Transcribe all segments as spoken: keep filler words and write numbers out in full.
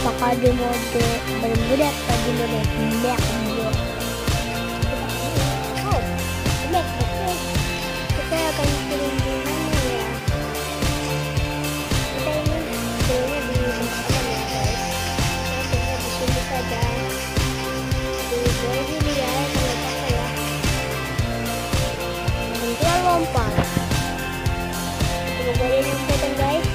apakah di mode bermuda atau di mode black mode. Oh, black betul. Kita akan turun di mana ya? Kita ini turunnya di tempat ya guys. Kita turunnya di sini saja. Di sini ya, kalau apa ya? Nanti lompat. Semoga ini kelihatan guys.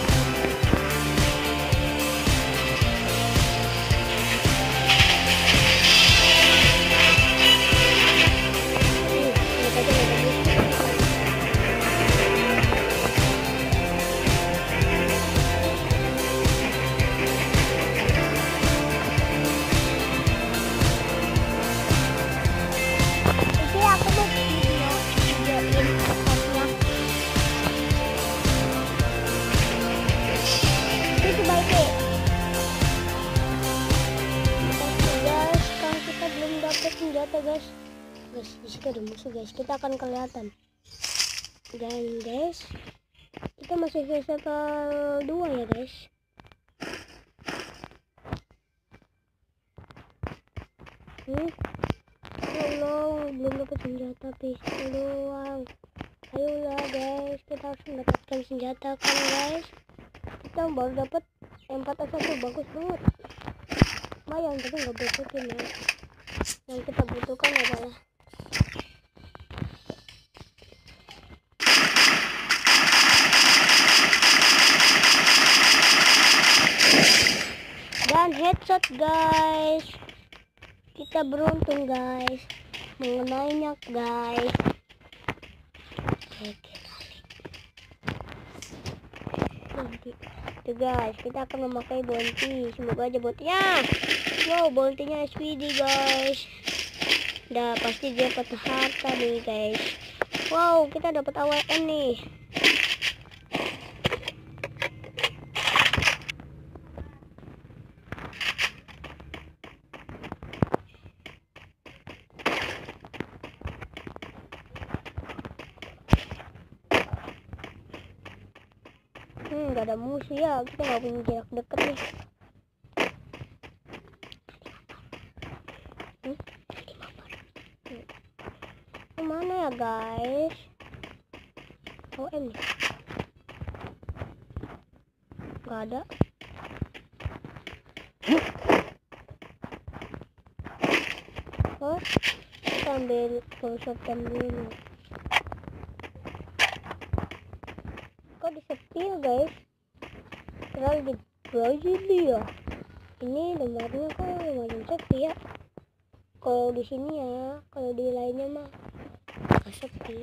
Senjata guys, guys di situ ada musuh guys, kita akan kelihatan. Dan guys, kita masih di level dua ya guys. Hmm, Allah belum dapat senjata pistol doang. Ayolah guys, kita harus mendapatkan senjata kan guys. Kita baru dapat M empat A satu, bagus banget. Lumayan tapi nggak butuhin ya. Yang kita butuhkan adalah dan headshot guys. Kita beruntung guys mengenainya guys. Nanti tuh guys, kita akan memakai bounty. Semoga aja botnya. Wow, bounty-nya S P D guys. Udah pasti dia dapat harta nih guys. Wow, kita dapat A W M nih. Hmm, gak ada musuh ya. Kita gak punya jarak deket nih. Mana ya guys? O M nih. Gak ada. Oh, kita ambil full shotgun dulu. Kok disepil guys? Terlalu di Brazil ya. Ini lembarnya kok lumayan sepi ya. Kalau di sini ya, kalau di lainnya mah sepi.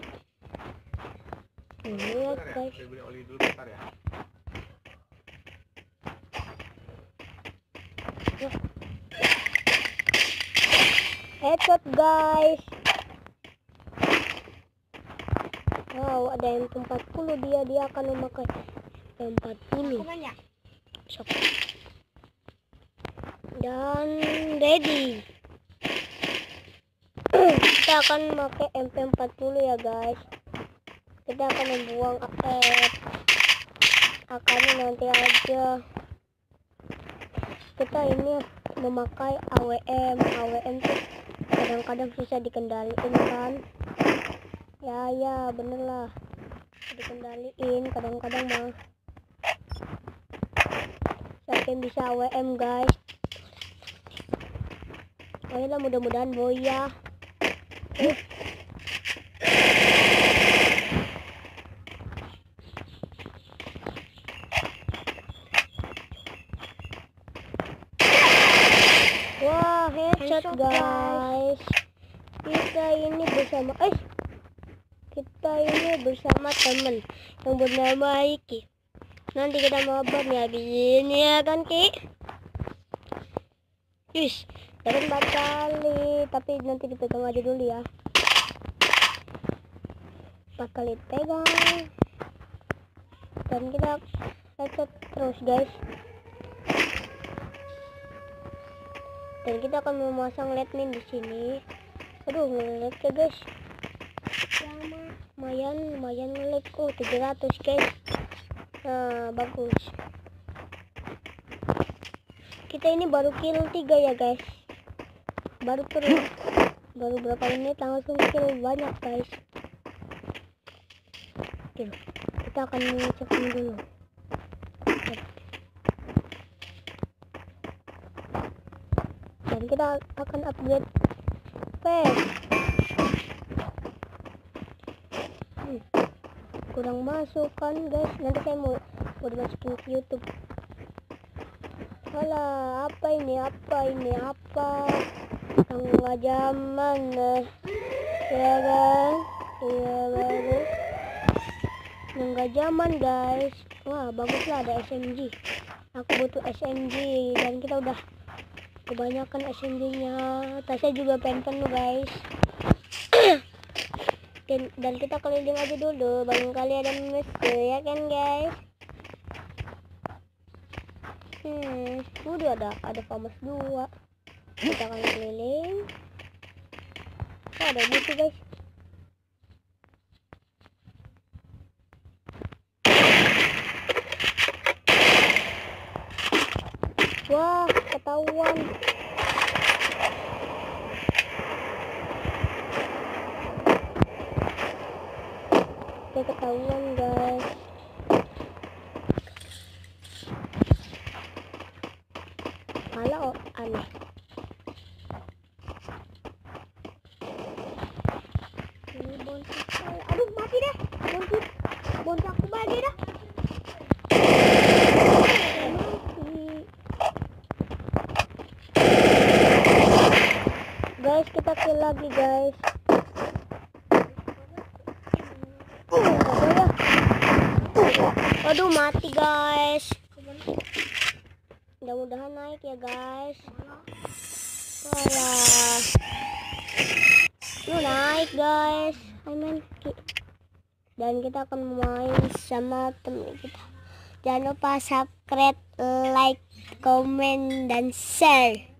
Ini ya guys. Headshot guys. Wow, ada M empat puluh, dia dia akan memakai M empat puluh. Dan ready. Kita akan memakai M P empat puluh ya guys. Kita akan membuang eh, akannya nanti aja. Kita ini memakai A W M. A W M tuh kadang-kadang susah dikendaliin kan. Ya ya bener lah, dikendaliin kadang-kadang mah. Siapa yang bisa A W M guys? Ayolah, mudah-mudahan boy ya. Uh. Wah, headshot guys. Kita ini bersama eh kita ini bersama temen yang bernama Iki. Nanti kita mabar nih habis ini ya kan Ki. Yes, dapat empat kali, tapi nanti dipegang aja dulu ya. Empat kali pegang. Dan kita headshot terus guys. Dan kita akan memasang led mine di sini. Aduh, ngelag ya guys. Lumayan, lumayan ngelag. Oh, tujuh ratus guys. Nah, bagus. Kita ini baru kill tiga ya guys. Baru terus. Baru berapa menit langsung kill banyak guys. Oke, kita akan ngecek dulu. Dan kita akan upgrade pet. Hmm. Kurang masuk kan guys. Nanti saya mau mau dimasukin ke YouTube. Alah, apa ini? Apa ini? Apa? Tengah zaman deh. Ya kan? Iya baru. Tengah zaman guys. Wah, baguslah ada S M G. Aku butuh S M G dan kita udah kebanyakan S M G-nya. Tasnya juga pengen penuh guys. dan, dan kita keliling aja dulu. Barangkali ada musuh ya kan guys. Hmm, udah ada ada famas dua. Kita akan keliling. Oh, ada musuh guys. Wah, ketahuan. Oke, ketahuan guys. Malah oh, aneh. Ini bontak saya. Aduh, mati deh. Bontak, bontakku bagi dah. Guys, kita kill lagi guys. Aduh, mati guys. Mudah-mudahan naik ya guys. Walah, lu naik guys. I mean, dan kita akan main sama temen kita. Jangan lupa subscribe, like, komen, dan share.